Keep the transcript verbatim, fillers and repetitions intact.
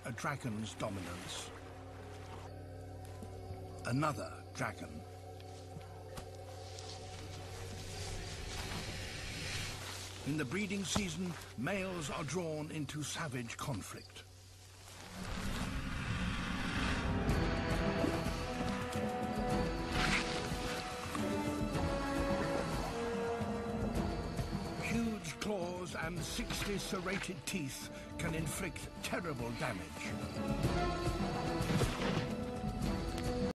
a dragon's dominance. Another dragon. In the breeding season, males are drawn into savage conflict. Huge claws and sixty serrated teeth can inflict terrible damage.